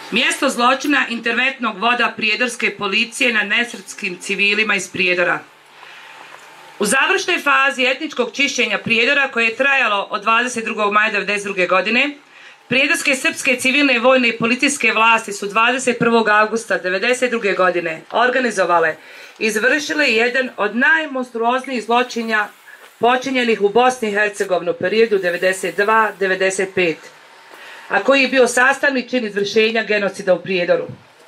Mjesto zločina interventnog voda prijedorske policije nad nesrpskim civilima iz Prijedora. U završnoj fazi etničkog čišćenja Prijedora, koje je trajalo od 22. maja 1992. godine, prijedorske srpske civilne, vojne i policijske vlasti su 21. augusta 1992. godine organizovale i izvršile jedan od najmonstruoznijih zločina počinjenih u Bosni i Hercegovini u periodu 92-95, a koji je bio sastavni čin izvršenja genocida u Prijedoru.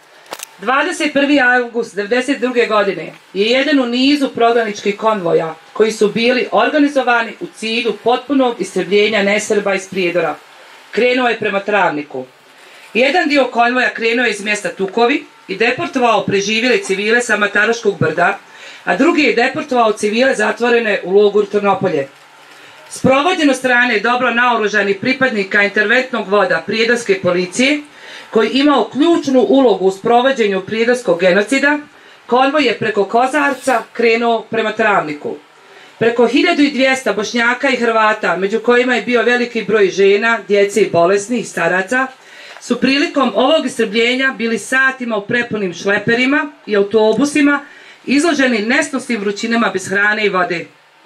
21. august 1992. godine je jedan u nizu prognaničkih konvoja koji su bili organizovani u cilju potpunog istrebljenja nesrba iz Prijedora. Krenuo je prema Travniku. Jedan dio konvoja krenuo je iz mjesta Tukovi i deportovao preživjele civile sa Mataruškog brda, a drugi je deportovao civile zatvorene u logor Trnopolje. Sprovođen od strane dobro naoružanih pripadnika interventnog voda prijedorske policije, koji imao ključnu ulogu u sprovođenju prijedorskog genocida, konvoj je preko Kozarca krenuo prema Travniku. Preko 1200 Bošnjaka i Hrvata, među kojima je bio veliki broj žena, djece i bolesnih staraca, su prilikom ovog istrebljenja bili satima u prepunim šleperima i autobusima, izloženi nesnosnim vrućinama bez hrane i vode.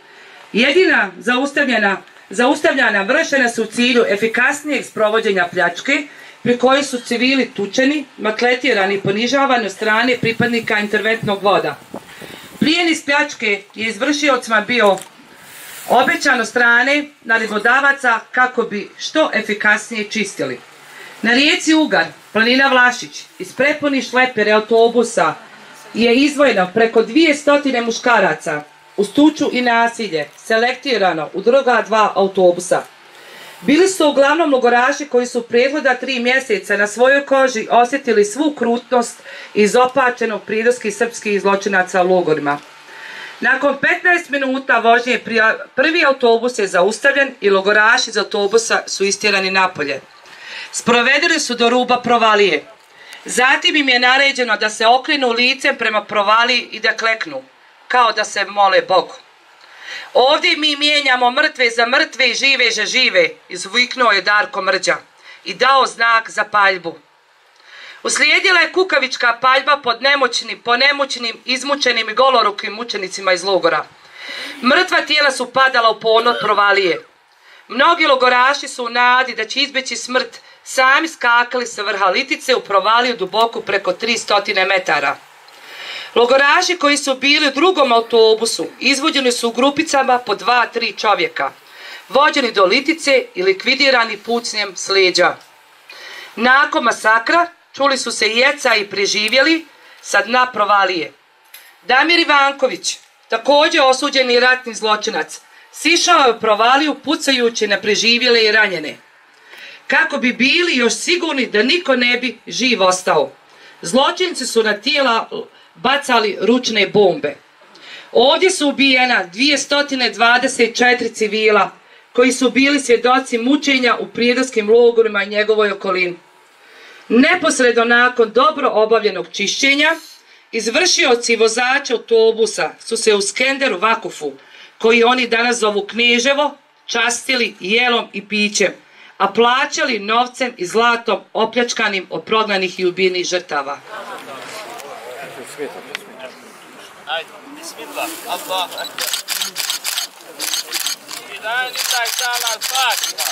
Jedina zaustavljana vršena su u cilju efikasnijeg sprovođenja pljačke, pri kojoj su civili tučeni, makletirani i ponižavani od strane pripadnika interventnog voda. Plijen iz pljačke je izvršiocima bio obećan od strane naredbodavaca kako bi što efikasnije čistili. Na rijeci Ugar, planina Vlašić, iz prepunih šlepere autobusa je izdvojeno preko 200 muškaraca uz tuču i nasilje, selektirano u druga 2 autobusa. Bili su uglavnom logoraši koji su prethodna 3 mjeseca na svojoj koži osjetili svu krutnost izopačenog prijedorskih srpskih zločinaca u logorima. Nakon 15 minuta vožnje prvi autobus je zaustavljen i logoraši iz autobusa su istjerani napolje. Sprovedeni su do ruba provalije. Zatim im je naređeno da se okrenu licem prema provaliji i da kleknu, kao da se mole Bogu. Ovdje mi mijenjamo mrtve za mrtve i žive za žive, izviknuo je Darko Mrđa i dao znak za paljbu. Uslijedila je kukavička paljba po nemoćnim, izmučenim i golorukim mučenicima iz logora. Mrtva tijela su padala u ponor provalije. Mnogi logoraši su u nadi da će izbjeći smrt sami skakali sa vrha litice u provaliju duboku preko 300 metara. Logoraši koji su bili u drugom autobusu izvođeni su u grupicama po 2-3 čovjeka, vođeni do litice i likvidirani pucnjem s leđa. Nakon masakra čuli su se jeca i preživjeli sa dna provalije. Damir Ivanković, također osuđeni ratni zločinac, sišao je u provaliju pucajući na preživjele i ranjene, kako bi bili još sigurni da niko ne bi živ ostao. Zločinci su na tijela bacali ručne bombe. Ovdje su ubijena 224 civila koji su bili svjedoci mučenja u prijedorskim logorima i njegovoj okolini. Neposredno nakon dobro obavljenog čišćenja, izvršioci i vozači autobusa su se u Skenderu Vakufu, koji oni danas zovu Kneževo, častili jelom i pićem, a plaćali novcem i zlatom opljačkanim od prognanih i ubijenih žrtava. Ajde, bismillah, Allah, i daj taj salam Fatiha.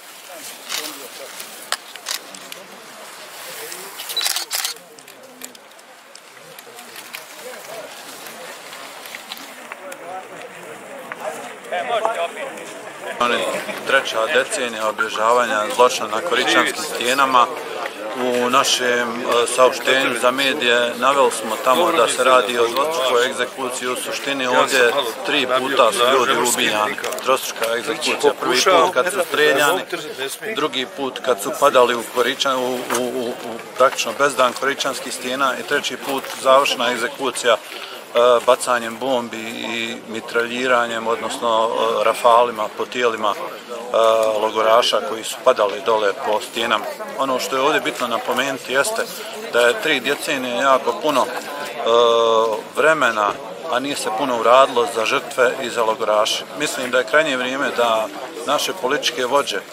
Možete opet. Treća decenija obilježavanja zločina na Koričanskim stijenama. U našem saopštenju za medije naveli smo tamo da se radi o dvostrukoj egzekuciji. U suštini ovdje 3 puta su ljudi ubijani. Trostruka egzekucija. Prvi put kad su streljani, drugi put kad su padali u praktično bezdan Koričanskih stijena i treći put završna egzekucija bacanjem bombi i mitraljiranjem, odnosno rafalima po tijelima logoraša koji su padali dole po stijenama. Ono što je ovdje bitno napomenuti jeste da je 3 decenije jako puno vremena, a nije se puno uradilo za žrtve i za logoraše. Mislim da je krajnje vrijeme da naše političke vođe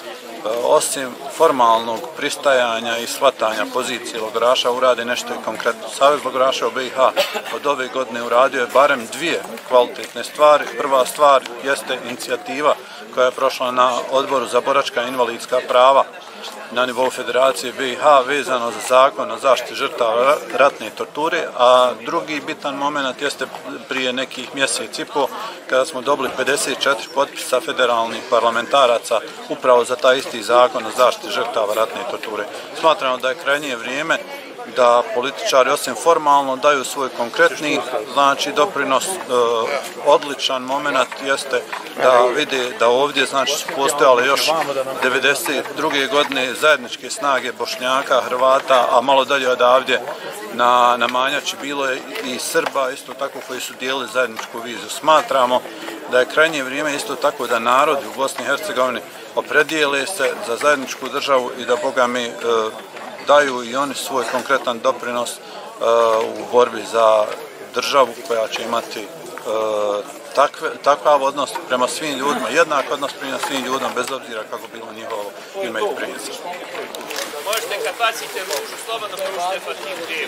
osim formalnog pristajanja i shvatanja pozicije logoraša urade nešto i konkretno. Savez logoraša u BiH od ove godine uradio je barem dvije kvalitetne stvari. Prva stvar jeste inicijativa koja je prošla na Odboru za boračka i invalidska prava na nivou Federacije BiH vezano za zakon o zaštiti žrtava ratne torture, a drugi bitan moment jeste prije nekih mjesec i po kada smo dobili 54 potpisa federalnih parlamentaraca upravo za taj isti zakon o zaštiti žrtava ratne torture. Smatramo da je krajnje vrijeme da političari osim formalno daju svoj konkretni doprinos. Odličan moment jeste da vide da ovdje su postojale još 1992. godine zajedničke snage Bošnjaka, Hrvata, a malo dalje odavdje na Manjači bilo je i Srba isto tako koji su dijelili zajedničku viziju. Smatramo da je krajnje vrijeme isto tako da narodi u Bosni i Hercegovini opredijele se za zajedničku državu i da Boga mi daju i oni svoj konkretan doprinos u borbi za državu koja će imati takav odnos prema svim ljudima, jednak odnos prema svim ljudima, bez obzira kako bilo njihovo ime i prezime. Možete kad bacite mužu, slobodno pružite partiju krivu.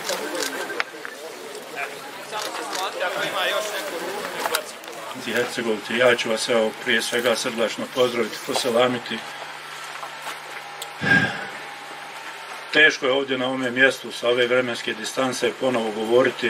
Samo se sklonite, ako ima još neku ruku, bacite. Hercegovci, ja ću vas prije svega srdačno pozdraviti, poselamiti. Teško je ovdje na ovome mjestu sa ove vremenske distance ponovo govoriti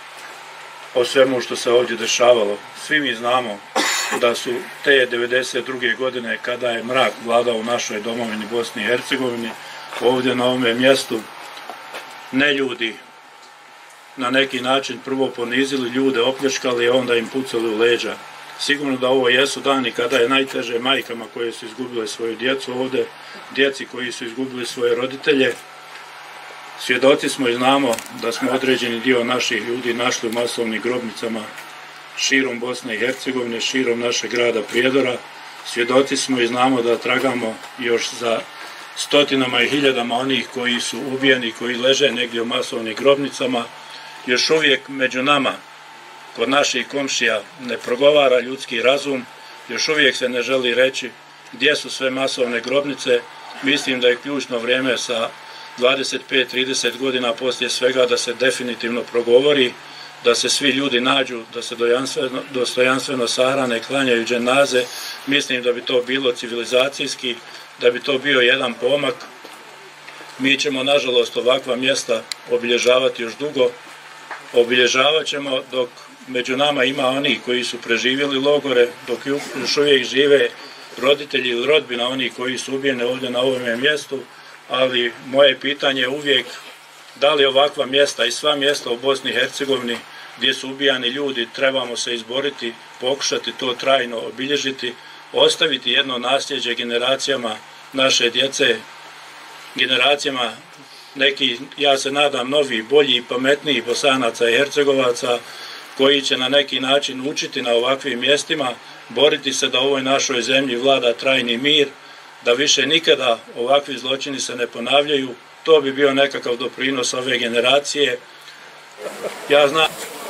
o svemu što se ovdje dešavalo. Svi mi znamo da su te 1992. godine kada je mrak vladao u našoj domovini Bosni i Hercegovini, ovdje na ovome mjestu neljudi na neki način prvo ponizili ljude, opljačkali, a onda im pucali u leđa. Sigurno da ovo jesu dani kada je najteže majkama koje su izgubile svoju djecu ovdje, djeci koji su izgubili svoje roditelje. Svjedoci smo i znamo da smo određeni dio naših ljudi našli u masovnim grobnicama širom Bosne i Hercegovine, širom našeg grada Prijedora. Svjedoci smo i znamo da tragamo još za stotinama i hiljadama onih koji su ubijeni, koji leže negdje u masovnim grobnicama. Još uvijek među nama, kod naših komšija, ne progovara ljudski razum, još uvijek se ne želi reći gdje su sve masovne grobnice. Mislim da je ključno vrijeme sa 25-30 godina poslije svega da se definitivno progovori, da se svi ljudi nađu, da se dostojanstveno sahrane, klanjaju dženaze. Mislim da bi to bilo civilizacijski, da bi to bio jedan pomak. Mi ćemo, nažalost, ovakva mjesta obilježavati još dugo. Obilježavat ćemo dok među nama ima onih koji su preživjeli logore, dok još uvijek žive roditelji ili rodbina onih koji su ubijeni ovdje na ovome mjestu, ali moje pitanje je uvijek da li ovakva mjesta i sva mjesta u Bosni i Hercegovini gdje su ubijani ljudi trebamo se izboriti, pokušati to trajno obilježiti, ostaviti jedno nasljeđe generacijama naše djece, generacijama neki, ja se nadam, novi, bolji i pametniji Bosanaca i Hercegovaca koji će na neki način učiti na ovakvim mjestima, boriti se da u ovoj našoj zemlji vlada trajni mir, da više nikada ovakvi zločini se ne ponavljaju. To bi bio nekakav doprinos ove generacije. Ja znam...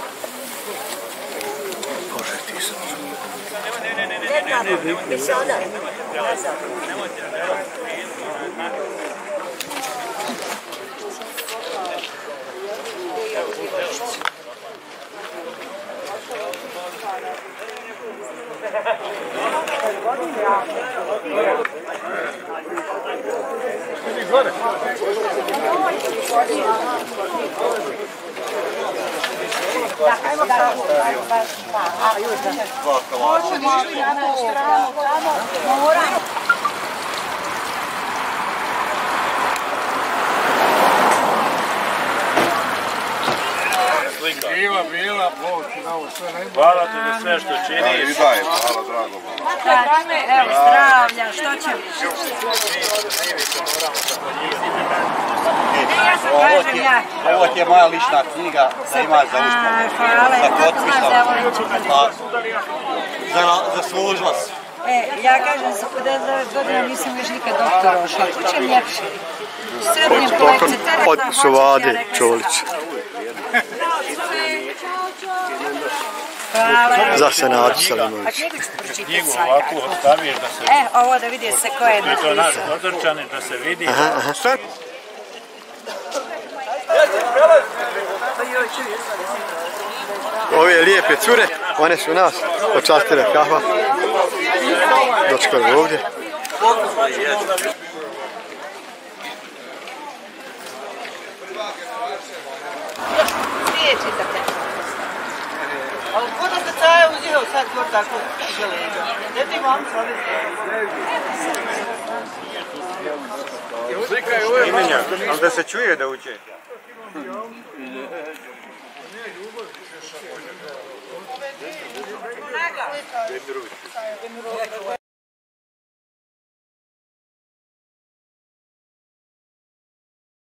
Hvala ti za sve što činiš. Evo, zdravlja, što će? Ovo ti je moja lična knjiga da ima za uspomenu. Hvala, kako znaš da je ovo čitati? Zaslužila si. Ja kažem, za 59 godina nisam još nikad doktora ošla. Tu će ljepše. Srednjem kolekcije, tada Od Suvade Čolić. Hvala. za Senadu Selimović. A knjigu ću pročitati Knjigu sad. ovako ostaviš da se... Ovo da vidi se ko je To je naš napisao. Kozarčanin, da se vidi. Ove lijepe cure, one su nas počastile kahva. Dočekali ovdje. Svijeći za te. Ali ko da se caja uzihao sad kod tako želeđa? Gdje ti vam zove? Imenja, ali da se čuje da uče.